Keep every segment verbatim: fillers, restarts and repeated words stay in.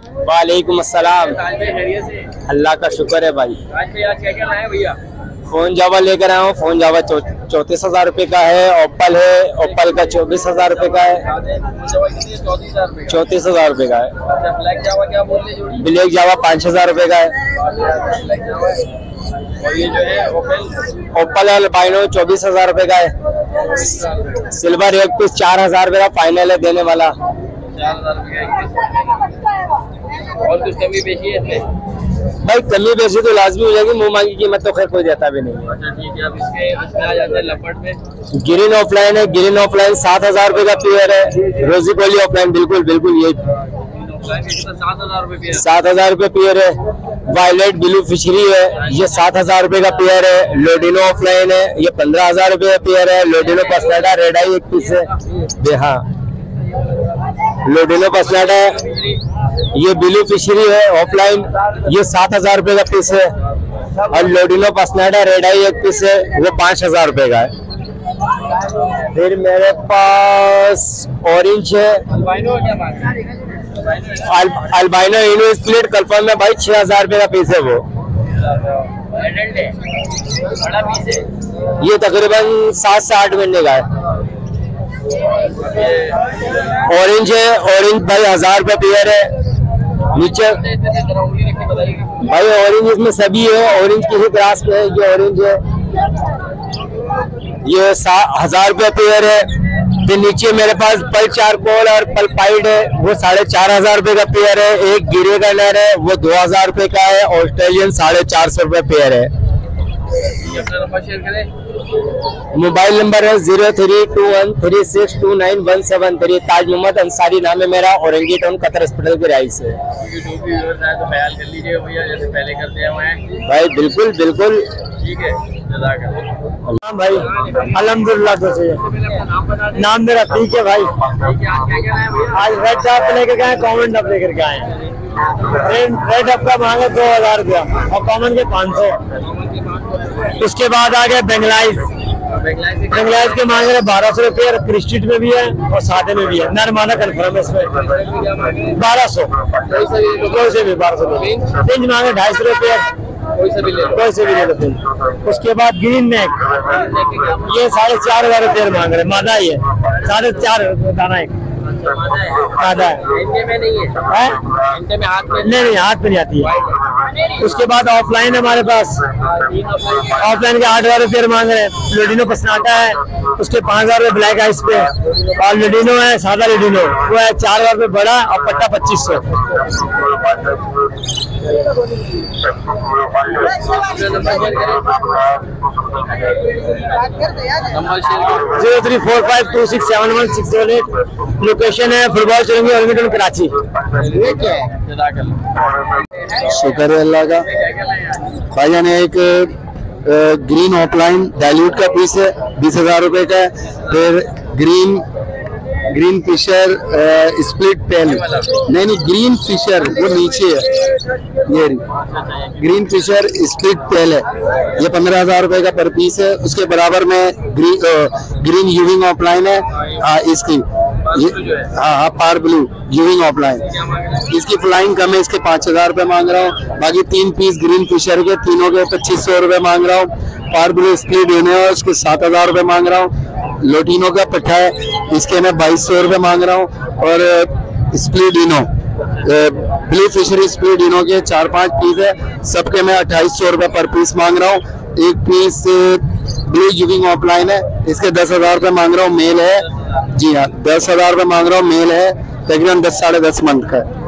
वालेकुम अस्सलाम। अल्लाह का शुक्र है भाई। आज क्या क्या लाए भैया? फोन जावा लेकर आया हूँ। फोन जावा चौंतीस हजार रुपए का है। ओप्पल है, ओप्पल का चौबीस हजार रुपए का है। चौंतीस हजार रुपए का है। ब्लैक जावा क्या बोल रहे जोड़ी? ब्लैक जावा पाँच हजार रुपए का है। और ये जो है ओप्पल ओप्पल अल्बाइनो चौबीस हजार रुपए का है। सिल्वर एक पीस चार हजार रुपए का फाइनल है देने वाला। चार हजार रुपए का। और कुछ कमी बेची है इसमें? भाई कमी बेची तो लाजमी हो जाएगी, मुंह मांगी कीमत तो खैर कोई देता भी नहीं। अच्छा ठीक है। अब इसके इसमें आ जाते हैं लपट में। ग्रीन ऑफलाइन है। ग्रीन ऑफलाइन सात हजार रुपए का पेयर है। रोजी गोली ऑफलाइन बिल्कुल बिल्कुल यही सात हजार रुपए सात हजार रुपए पेयर है। वायलेट ब्लू फिशरी है, ये सात हजार रुपए का पेयर है। लोडिनो ऑफलाइन है, ये पंद्रह हजार रुपए का पेयर है। लोडिनो पसनाडा रेड आई एक पीस है। हाँ लोडिनो पसनाडा ये ब्लू फिशरी है ऑफलाइन, ये सात हजार रुपए का पीस है। और लोडिनो पसनाडा रेड आई एक पीस है, वो पाँच हजार रुपए का है। फिर मेरे पास ऑरेंज है। अल्बाइनो इनो स्प्लिट कंफर्म है भाई, छह हजार रुपए का पीस है वो। बड़ा पीस है ये तकरीबन सात से आठ महीने का है। ऑरेंज है, ऑरेंज भाई हजार रुपए पेयर है। नीचे भाई ऑरेंज इसमें सभी है, ऑरेंज किसी क्लास में है। ये ऑरेंज है, ये हजार रुपए पेयर है। फिर नीचे मेरे पास पल चारकोल और पल पाइड है, वो साढ़े चार हजार रुपए का पेयर है। एक गिरे का नर है, वो दो हजार रुपए का है। ऑस्ट्रेलियन साढ़े चार सौ रुपए पेयर है। मोबाइल नंबर है zero three two one three six two nine one seven three. Taj Mohammad Ansari नाम है मेरा, औरंगी टाउन कतर हॉस्पिटल के राइस है। जो भी व्यूअर्स आए तो ख्याल कर लीजिए भैया, जैसे पहले करते हैं भाई बिल्कुल बिल्कुल ठीक है। हाँ भाई अल्हम्दुलिल्लाह। तो नाम मेरा ठीक है भाई। आज रेड डब लेकर गए, कॉमन डब लेकर के आए हैं। रेड डब का मांगे दो हजार रुपया और कॉमन के पाँच सौ। उसके बाद आ गए बेंगलाइज। बेंगलाइज के मांग रहे बारह सौ रुपये। क्रिस्टिट में भी है और सादे में भी है। नर मादा कन्फर्म है इसमें बारह सौ। कोई से भी बारह सौ। पिंच मांगे ढाई सौ रुपये, कोई से भी ले कोई से भी ले लो पिंच। उसके बाद ग्रीन नेक, ये साढ़े चार हजार रुपये मांग रहे। मादा ही है, साढ़े चार दाना एक मादा है। नहीं नहीं हाथ में नहीं आती है। उसके बाद ऑफलाइन हमारे पास, ऑफलाइन के आठ हजार रुपये मांग रहे हैं। लोडिनो पसनाटा है, उसके पाँच हजार रुपये ब्लैक आइस पे। और लोडिनो है सादा लोडिनो, वो है चार हजार रुपये बड़ा और पट्टा पच्चीस सौ। Zero three four five two six seven one six seven eight. Location है फुटबॉल चलेंगे औरंगी कराची। शुक्र है अल्लाह का। भाईजान एक ग्रीन ऑफलाइन डायल्यूट का पीस है, बीस हजार रुपए का है। फिर ग्रीन ग्रीन फिशर स्प्लिट पेन, नहीं नहीं ग्रीन फिशर वो नीचे है। ये ग्रीन फिशर स्प्लिट पेल है, ये पंद्रह हजार रुपए का पर पीस है। उसके बराबर में ग्रीन ग्रीन यूविंग ऑफलाइन है। आ, इसकी हाँ हाँ पार ब्लू यूविंग ऑफलाइन, इसकी फ्लाइंग कम है, इसके पाँच हजार रुपये मांग रहा हूँ। बाकी तीन पीस ग्रीन फिशर के तीनों के पच्चीस सौ रुपये मांग रहा हूँ। पार ब्लू स्प्लिट है, उसके सात हजार रुपये मांग रहा हूँ। लोटिनो का पट्टा है, इसके मैं बाईस सौ रुपये मांग रहा हूँ। और स्प्लिडिनो ब्लू फिशरी स्प्लिडिनो के चार पांच पीस है, सबके मैं अट्ठाईस सौ रुपये पर पीस मांग रहा हूँ। एक पीस ब्लू यूविंग ऑफलाइन है, इसके दस हजार रुपये मांग रहा हूँ। मेल है, जी हाँ दस हजार रुपये मांग रहा हूँ। मेल है, तकरीबन दस साढ़े दस मंथ का है।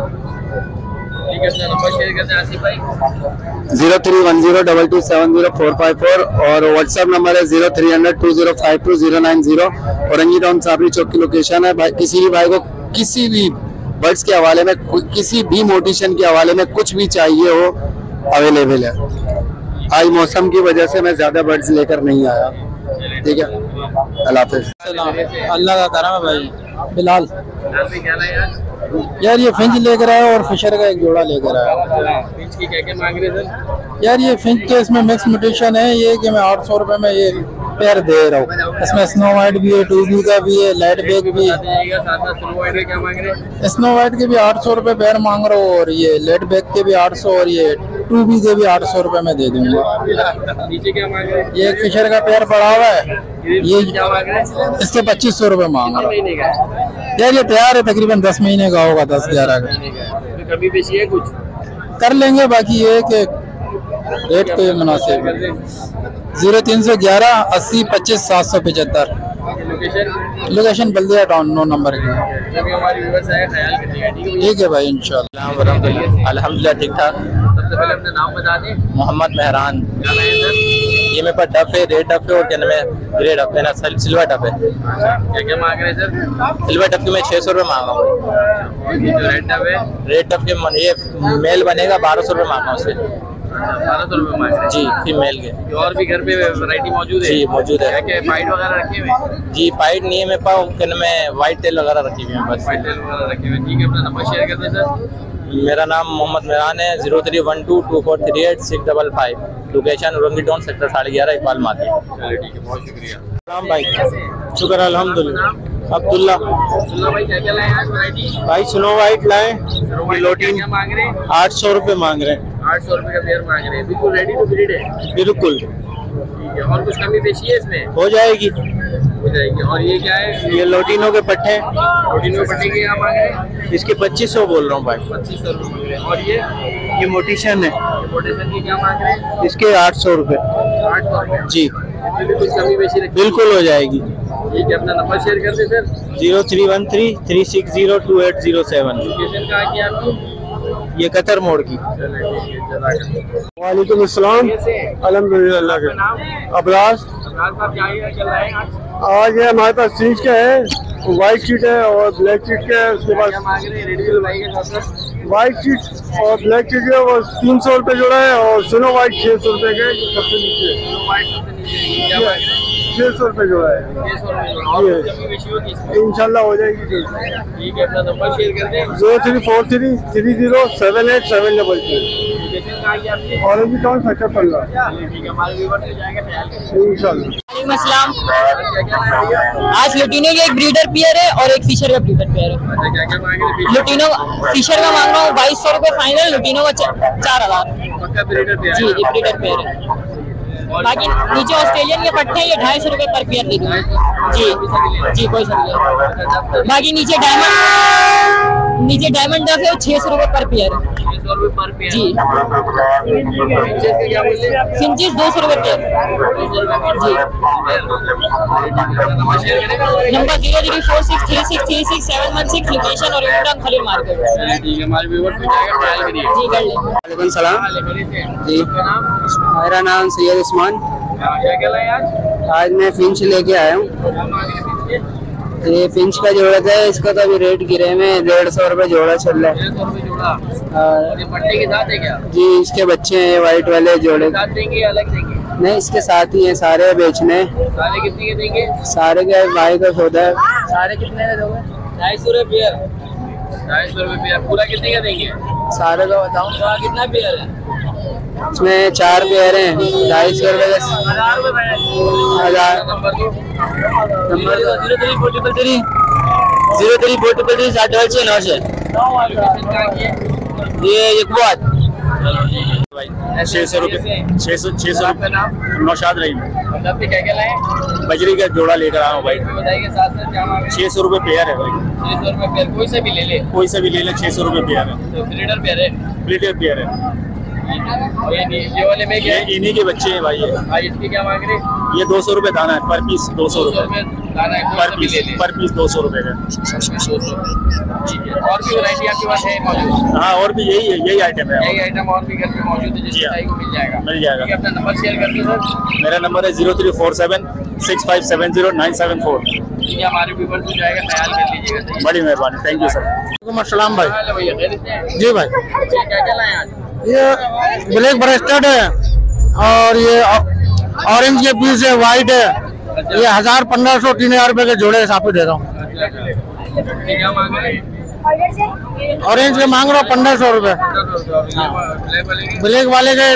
Zero three one zero double two seven zero four five four और व्हाट्सएप नंबर है zero three hundred two zero five two zero nine zero. Orangi town Sabri चौक की लोकेशन है। भाई किसी भी भाई को किसी भी बर्ड्स के हवाले में, किसी भी मोटिशन के हवाले में कुछ भी चाहिए हो, अवेलेबल है। आज मौसम की वजह से मैं ज्यादा बर्ड्स लेकर नहीं आया। ठीक है, अल्लाह हाफिज़। अल्लाह का करम है भाई। बिलाल यार ये फिंच लेकर आया और फिशर का एक जोड़ा लेकर आया। फिंच की क्या क्या मांग रहे थे यार? ये फिंच के इसमें मिक्स म्यूटेशन है, ये कि मैं आठ सौ रुपये में ये पेयर दे रहा हूँ। इसमें स्नो वाइट भी है, टू बी का भी है, लाइट बैग भी है। स्नो वाइट के क्या मांग रहे हैं? स्नो वाइट के भी आठ सौ रुपए पेयर मांग रहा हूँ और ये लाइट बैग के भी आठ सौ और ये टू बी के भी आठ सौ रुपए में दे दूंगा। नीचे क्या मांग रहे हैं? ये एक फिशर का पेयर पड़ा हुआ है, ये क्या मांग रहे हैं? इसके पच्चीस सौ रुपए मांग रहा महीने का है? हूँ। यार ये तैयार है, तकरीबन दस महीने का होगा, दस ग्यारह का। तो कभी बेची है कुछ? कर लेंगे, बाकी ये कि रेट तो मुनासिब है। जीरो तीन सौ ग्यारह अस्सी पच्चीस सात सौ पचहत्तर। लोकेशन? लोकेशन बल्दिया टाउन, नौ नंबर की। जब हमारी व्यूअर्स आए ख्याल करिएगा, ठीक है? ठीक है भाई, इंशाल्लाह। अल्हम्दुलिल्लाह ठीक ठाक। सबसे पहले अपना नाम बता दें। मोहम्मद मेहरान। क्या लाए सर? ये मेरे पास डफ है, रेड डफ है और क्या नाम है, ग्रे डफ है ना, सिल्वर डफ है। क्या क्या मांग रहे हैं सर? सिल्वर डफ के मैं छः सौ रुपये मांग रहा हूँ। और ये जो रेड डब है रेड डफ के मन- ये मेल बनेगा बारह सौ रुपये मांग रहा हूँ उसके। बारह सौ रुपये मांग रहे हैं। जी फीमेल के। और भी घर पे वैरायटी मौजूद है? जी मौजूद है। क्या क्या फाइट वगैरह रखे हुए हैं? जी पाइट नहीं है मेरे पास, क्या नाम है, वाइट टेल वगैरह रखी हुई है बस। फाइट टेल वगैरह रखे हुए हैं। ठीक है, अपना नंबर शेयर कर दें सर। मेरा नाम मोहम्मद मेहरान है, zero three one two two four three eight six double five. Location Orangi town sector साढ़े ग्यारह इकबाल मार्केट। चलिए ठीक है, बहुत शुक्रिया। सलाम भाई, कैसे? शुक्र अल्हम्दुलिल्लाह। अब्दुल्ला सुनो भाई, क्या क्या लाए हैं आज वैरायटी? भाई, स्नो वाइट लाए, लोटीन क्या मांग रहे हैं? आठ सौ रुपए मांग रहे हैं। आठ सौ रुपये का पेयर मांग रहे हैं। बिल्कुल रेडी टू ब्रीड है? बिल्कुल ठीक है। और कुछ कमी पेशी है इसमें? हो जाएगी। हो जाएगी। और ये क्या है? ये लोटिनो के पट्टे, प्रोटीन में पट्टी के क्या मांग रहे हैं? इसके पच्चीस सौ बोल रहा हूँ भाई। पच्चीस सौ रुपये मांग रहे हैं। और ये ये मोटिशन है, मोटेशन की क्या मांग रहे हैं? इसके आठ सौ रुपए। आठ सौ रुपये। जी इसमें भी कुछ कमी पेशी रखी? बिल्कुल हो जाएगी। ठीक है, अपना नंबर शेयर कर दे sir. Zero three one three three six zero two eight zero seven. Location कहाँ की है आपकी? ये कतर मोड़ की। चलिए ठीक है, जज़ाकल्लाह। वालेकुम अस्सलाम। कैसे? अल्हम्दुलिल्लाह आपका के नाम? अबराज। अबराज साहब, क्या ये चल रहा है आज? आज ये हमारे पास सीट का है, व्हाइट शीट है और ब्लैक शीट का है। उसके क्या पास मांग रहे हैं? रेडी टू बाई के साथ सर? व्हाइट शीट और ब्लैक शीट है, वो तीन सौ रुपये जोड़ा है और स्नो व्हाइट छः सौ रुपये का है, जो सबसे नीचे है। दो वाइट सबसे नीचे है। ये क्या मांग रहे हैं? छः सौ रुपये जोड़ा है। छह सौ रुपये। और ये। कुछ कमी पेशी होगी इसमें? इंशाल्लाह हो जाएगी। ठीक है, अपना नंबर शेयर कर दें। Zero three four three three zero seven eight seven double two. Location कहाँ की आपकी? और भी टाउन सेक्टर पंद्रह। चलिए ठीक है, हमारे व्यूवर से जाएगा, ख्याल करिए। इंशाल्लाह। वालेकुम अस्सलाम। क्या क्या मांग रहे हैं? आज लुटिनो का एक ब्रीडर पेयर है और एक फिशर का ब्रीडर पेयर है। अच्छा, क्या क्या मांग रहे हैं? लुटिनो फिशर का मांग रहा हूँ बाईस सौ रुपए फाइनल, लुटिनो का चा- चार हजार। पक्का ब्रीडर पे जी जी ब्रीडर पेयर है। बाकी नीचे ऑस्ट्रेलियन के पट्टे हैं, ये ढाई सौ रुपए पर पेयर दे दूंगा। जी जी कोई सा भी है। बाकी नीचे डायमंड नीचे डायमंड डफ है, छह सौ रुपए पर पेयर है। छह सौ रुपये पर पेयर। जी फिंचेस के क्या मूल्य? फिंचिस दो सौ रुपए पेयर। दो सौ रुपये पर जी पेयर। नंबर शेयर करेगा? Number zero three four six three six three six seven one six. Location और इंटरन खलील मार्केट। चलिए ठीक है, हमारे व्यूवर से जाएगा, ख्याल करिए। जी कर ले। वालेकुम सलाम। हाँ, ले मेरे से। जी। आपका नाम? मेरा नाम सैयद उस्मान। हाँ, क्या क्या लाए आज? आज मैं फिंच लेके आया हूँ। क्या मांग रहे हैं फिंच के? ये फिंच का जोड़ा था, इसका तो अभी रेट गिरे में डेढ़ सौ रुपये जोड़ा चल रहा है। छह सौ रुपये जोड़ा। और ये पट्टे के साथ है क्या? जी इसके बच्चे हैं वाइट वाले जोड़े। साथ देंगे या अलग देंगे? नहीं, इसके साथ ही हैं, सारे बेचने हैं। सारे कितने के देंगे? सारे के भाई का सौदा है। सारे कितने का दोगे? ढाई सौ रुपये पेयर। ढाई सौ रुपये पेयर। पूरा कितने का देंगे? सारे का बताऊँ, पूरा कितना पेयर है? इसमें चार पेयर हैं, ढाई सौ रुपये का। हजार रुपये हजार। नंबर दो। Number zero three four triple three. Zero three four triple three साठ डबल छः नौ छः। लोकेशन कहाँ की है? ये एक बात छः सौ रुपये छः सौ छः सौ आपका नाम? नौशाद रहीम। मतलब पे क्या क्या लाए? बजरी का जोड़ा लेकर आया हूँ भाई। बताइए साथ साथ क्या मांगे? छः सौ रुपये पेयर है भाई, छह सौ रुपये पेयर। कोई सा भी ले ले। कोई सा भी ले ले, छः सौ रुपये पेयर है। तो ब्रीडर पेयर है। ब्रीडर पेयर है। और ये नहीं- ये वाले में क्या ये है? इन्हीं के बच्चे हैं भाई। ये भाई इसके क्या मांग रहे? ये दो सौ रुपये दाना है पर पीस, दो सौ दो सौ रुपये रुपये दाना है। कोई पर सा भी पीस, ले ले। पर पीस दो सौ रुपये का। दो सौ। ठीक है। और भी वैरायटी आपके पास है मौजूद? हाँ और भी यही है, यही आइटम है। यही आइटम और भी घर पे मौजूद है, जी जिससे हाँ। भाई को मिल जाएगा। मिल जाएगा। ठीक है, अपना नंबर शेयर कर दो सर। मेरा नंबर है zero three four seven six five seven zero nine seven four. ठीक है, हमारे व्यूवर से जाएगा, ख्याल कर लीजिएगा। बड़ी मेहरबानी, थैंक यू सर। वालेकुम अस्सलाम भाई। हाँ, लो भैया, खैरियत से हैं? जी भाई, ये क्या क्या लाए आज? ये ब्लैक ब्रेस्टेड है और ये ऑरेंज के पीस है, व्हाइट है। ये हजार पंद्रह सौ तीन हजार रुपए के जोड़े हिसाब से दे रहा हूँ। ये क्या मांग रहे हैं? ऑरेंज के मांग रहा हूँ पंद्रह सौ रुपए, ब्लैक वाले की? ब्लैक वाले के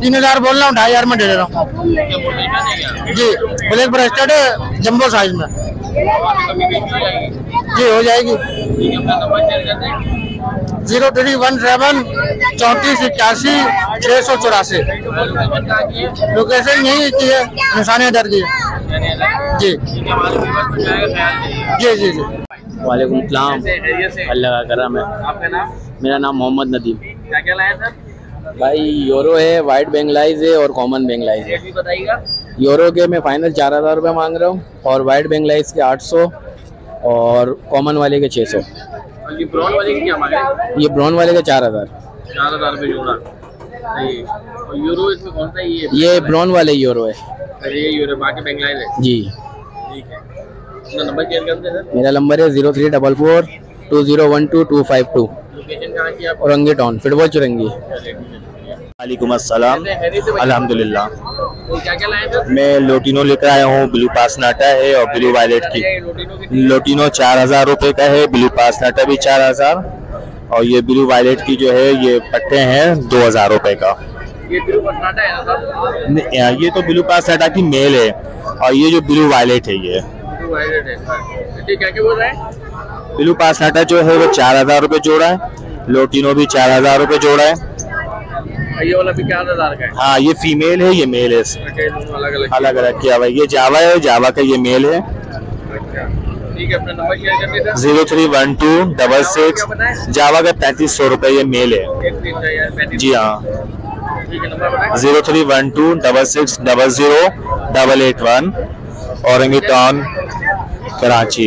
तीन हजार बोल रहा हूँ, ढाई हजार में दे दे रहा हूँ। क्या बोल रहे हैं, क्या देगा? जी ब्लैक ब्रेस्टेड है, जंबो साइज में। कमी बेची हो जाएगी। जी हो जाएगी। ठीक है, अपना नंबर शेयर कर दें। जीरो थ्री वन सेवन चौंतीस इक्यासी छः सौ चौरासी। लोकेशन कहाँ की है? लोकेशन यही की है, निशानी दर की है। जी ठीक है, हमारे व्यूअर्स को जाएगा, ख्याल रखिएगा। जी जी जी। वालेकुम सलाम। कैसे हैं? खैरियत से? अल्लाह का करम है। आपका नाम? मेरा नाम मोहम्मद नदीम। क्या क्या लाया सर? भाई यूरो है, वाइट बेंगलाइज है और कॉमन बेंगलाइज है। रेट भी बताइएगा। यूरो के मैं फाइनल चार हज़ार रुपये मांग रहा हूँ और वाइट बेंगलाइज के आठ सौ और कॉमन वाले के छः सौ। और ये ब्राउन वाले की क्या मांग रहे हैं? ये ब्राउन वाले के चार हज़ार। चार हजार रुपये जोड़ा। सही। और यूरो इसमें कौन सा है? ये ये ब्राउन वाले यूरो है। अरे ये यूरो, बाकी बेंगलाइज है। जी। ठीक है, अपना नंबर शेयर करते हैं सर। मेरा नंबर है zero three double four two zero one two two five two. Location कहाँ की आप? औरंगी टाउन, फुटबॉल चुरंगी। वालेकुम अस्सलाम। अल्हम्दुलिल्लाह। तो क्या क्या लाए सर? मैं लोटिनो लेकर आया हूँ, ब्लू पास नाटा है और ब्लू वायलेट की। लोटिनो की लोटिनो चार हजार रुपये का है, ब्लू पास नाटा भी चार हजार और ये ब्लू वायलेट की जो है ये पट्टे हैं दो हजार रुपये का। ये ब्लू पटनाटा है ना सर? न- ये तो ब्लू पास नाटा की मेल है और ये जो ब्लू वायलेट है ये ब्लू वायलेट है सर। ठीक, क्या क्या बोल रहे हैं? ब्लू पास नाटा जो है वो चार हजार रुपये जोड़ा है, लोटिनो भी चार हजार रुपये जोड़ा है। ये वाला भी चार हजार का है। हाँ ये फीमेल है, ये मेल है, अच्छा, दोनों अलग अलग अलग अलग किया हुआ है। ये जावा है, जावा का ये मेल है। अच्छा, ठीक है, अपना नंबर शेयर कर दें sir. Zero three one two double six Java का पैंतीस सौ रुपये ये मेल है। एक तीन चाहिए, पैंतीस। जी हाँ, ठीक है, नंबर बताएं। Zero three one two double six double zero double eight one Orangi town Karachi.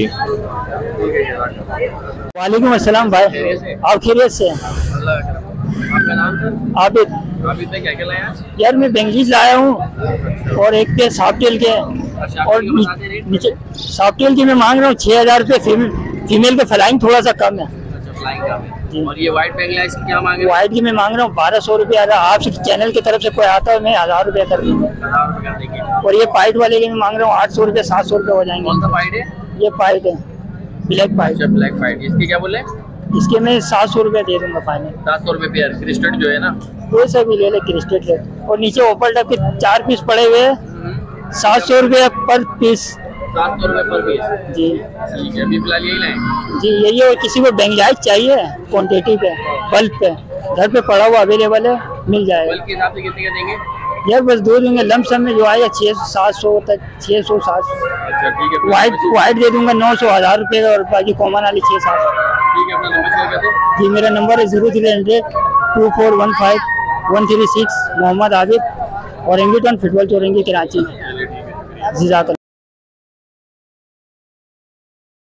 वालेकुम अस्सलाम भाई, आप खैरियत से? अल्लाह का करम। आपका नाम सर? आप आप इसमें क्या क्या लाए हैं? यार मैं बेंगलीज लाया हूँ और एक पे सॉफ्टेल के अच्छा, और आपके बता दें रेट। नीचे सॉफ्टेल की मैं मांग रहा हूँ छः हजार रुपये। फीमेल फीमेल का फ्लाइंग थोड़ा सा कम है। अच्छा, फ्लाइंग का है। और ये व्हाइट बेंगलाइज की क्या मांगे? वाइट की मैं मांग रहा हूँ बारह सौ रुपये। अगर आपसे चैनल की तरफ से कोई आता है मैं हजार रुपये कर दूँगा। हजार रुपये कर देंगे। और ये पाइट वाले की मैं मांग रहा हूँ आठ सौ रुपये सात सौ रुपये हो कौन जाएंगे। सा पाइट है? ये पाइट है, ब्लैक पाइट। अच्छा, ब्लैक पाइट। इसके क्या बोले? इसके मैं सात सौ रुपये दे दूंगा फाइनल। सात सौ रुपये पेयर। क्रिस्टल जो है ना? कोई सा भी ले ले, क्रिस्टेड ले। और नीचे ओपल टप के चार पीस पड़े हुए हैं, सात सौ रुपये पर पीस। सात सौ रुपये पर पीस। जी ठीक है, अभी फिलहाल यही लाए। जी यही है। और किसी को बेंगलाइज चाहिए क्वांटिटी पे, बल्क पे, घर पे पड़ा हुआ अवेलेबल है, मिल जाएगा। बल्कि हिसाब से कितने का देंगे? यार बस दो दूंगे लमसम में जो आएगा छः सौ सात सौ तक, छः सौ सात सौ। अच्छा, ठीक है। वाइट वाइट दे दूंगा नौ सौ हजार रुपये का और बाकी कॉमन वाली छः सात सौ। ठीक है, अपना नंबर शेयर कर दें। जी मेरा नंबर है zero three hundred two four one five one three six. Mohammad Abid और इंगिटन फुटबॉल चौरंगी कराची। चलिए, ठीक है। जिजाक।